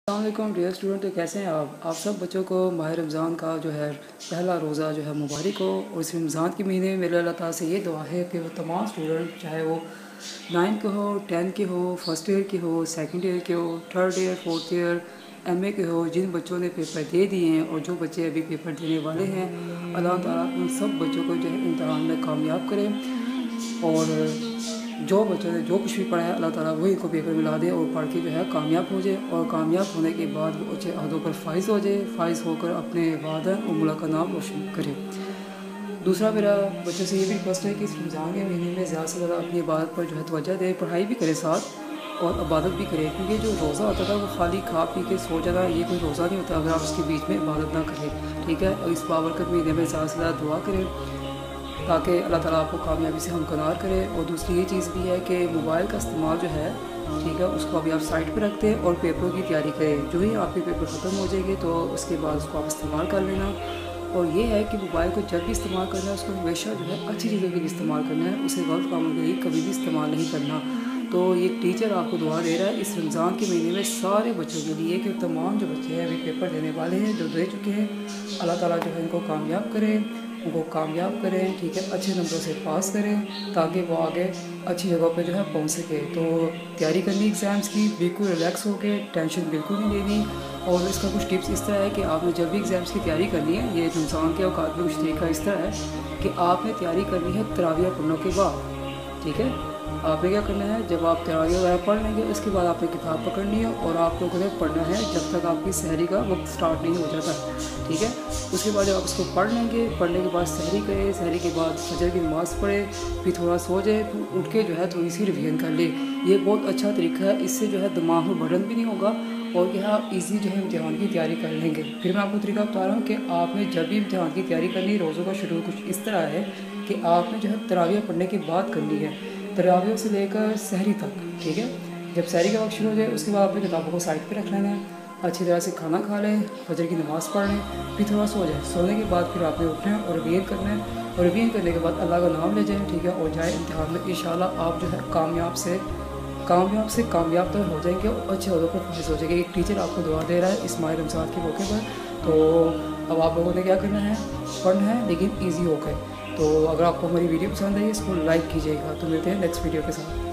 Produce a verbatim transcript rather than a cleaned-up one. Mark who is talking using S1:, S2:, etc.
S1: अस्सलामुअलैकुम dear student. तो कैसे हैं आप आप सब बच्चों को माह रमज़ान का जो है पहला रोज़ा जो है मुबारक हो। और इस रमज़ान के महीने में मेरे अल्लाह ताला से ये दुआ है कि वो तमाम स्टूडेंट, चाहे वो नाइन्थ के हो, टेंथ के हो, फर्स्ट ईयर के हो, सेकंड ईयर के हो, third year, fourth year, MA के हो, जिन बच्चों ने पेपर दे दिए हैं और जो बच्चे अभी पेपर देने वाले हैं, अल्लाह ताला उन सब बच्चों को जो है इम्तहान में कामयाब करे। और जो बच्चों ने जो कुछ भी पढ़ा है अल्लाह ताला वही को पेपर मिला दे और पढ़ के जो है कामयाब हो जाए। और कामयाब होने के बाद वो अच्छे अहदों पर फाइज हो जाए, फाइज होकर अपने वादा और मुल्क का नाम रोशन करे। दूसरा मेरा बच्चों से ये भी रिक्वेस्ट है कि इस रमज़ान के महीने में ज़्यादा से ज़्यादा अपनी इबादत पर जो है तवज्जो दे, पढ़ाई भी करे साथ और इबादत भी करे। क्योंकि जो रोज़ा होता था वो खाली खा पी के सो जाना, ये कोई रोज़ा नहीं होता अगर आप उसके बीच में इबादत ना करें। ठीक है, और इस बाबरकत महीने में ज़्यादा से ज़्यादा दुआ करें ताकि अल्लाह ताला आपको कामयाबी से हमकनार करे। और दूसरी ये चीज़ भी है कि मोबाइल का इस्तेमाल जो है, ठीक है, उसको अभी आप साइड पे रखते हैं और पेपरों की तैयारी करें। जो ही आपके पेपर ख़त्म हो जाएंगे तो उसके बाद उसको आप इस्तेमाल कर लेना। और ये है कि मोबाइल को जब भी इस्तेमाल करना है उसको हमेशा जो है अच्छी चीज़ों के लिए इस्तेमाल करना है, उसे गलत कामों के लिए कभी भी इस्तेमाल नहीं करना। तो ये टीचर आपको दुआ दे रहा है इस रमज़ान के महीने में सारे बच्चों के लिए कि तमाम जो बच्चे हैं अभी पेपर देने वाले हैं, जो दे चुके हैं, अल्लाह ताला जो है इनको कामयाब करें, उनको कामयाब करें, ठीक है, अच्छे नंबरों से पास करें ताकि वो आगे अच्छी जगह पे जो है पहुंच सके। तो तैयारी करनी एग्ज़ाम्स की, बिल्कुल रिलैक्स होकर, टेंशन बिल्कुल नहीं लेनी। और इसका कुछ टिप्स इस तरह है कि आपने जब भी एग्ज़ाम्स की तैयारी करनी है, ये रमज़ान के औकात में कुछ तरीका इस तरह है कि आपने तैयारी करनी है तरावियाँ पढ़ने के बाद। ठीक है, आपने क्या करना है, जब आप तैयारियाँ वगैरह पढ़ लेंगे उसके बाद आपने किताब पकड़नी है और आप लोगों ने पढ़ना है जब तक आपकी सहरी का वक्त स्टार्ट नहीं हो जाता। ठीक है, उसके बाद जब आप इसको पढ़ लेंगे, पढ़ने के बाद सहरी करें, सहरी के बाद फजर की नमाज़ पढ़े, फिर थोड़ा सो जाए, फिर उठ के जो है थोड़ी सी रिवीजन कर ले। ये बहुत अच्छा तरीका है, इससे जो है दिमाग में बर्डन भी नहीं होगा और क्या आप ईजी जो है इम्तिहान की तैयारी कर लेंगे। फिर मैं आपको तरीका बता रहा हूँ कि आपने जब भी इम्तिहान की तैयारी करनी है, रोज़ों का शेड्यूल कुछ इस तरह है कि आपने जो है तरावियाँ पढ़ने के बाद करनी है, तरावियों से लेकर सहरी तक। ठीक है, जब सहरी का वक्त शुरू हो जाए उसके बाद अपनी किताबों को साइड पे रख लेना है, अच्छी तरह से खाना खा लें, फजर की नमाज़ पढ़ लें, फिर थोड़ा सो जाए। सोने के बाद फिर आपने उठना है और रिवीजन करना है और रिवीजन करने के बाद अल्लाह का नाम ले जाएँ, ठीक है, और जाए इम्तिहान में। इंशाल्लाह आप जो है कामयाब से कामयाब से कामयाब तो हो जाएंगे और अच्छे अहदों पर फाइज हो जाएंगे। एक टीचर आपको दुआ दे रहा है इस माह रमज़ान के मौके पर। तो अब आप लोगों ने क्या करना है, पढ़ना है लेकिन ईजी होकर। तो अगर आपको हमारी वीडियो पसंद आई इसको लाइक कीजिएगा। तो मिलते हैं नेक्स्ट वीडियो के साथ।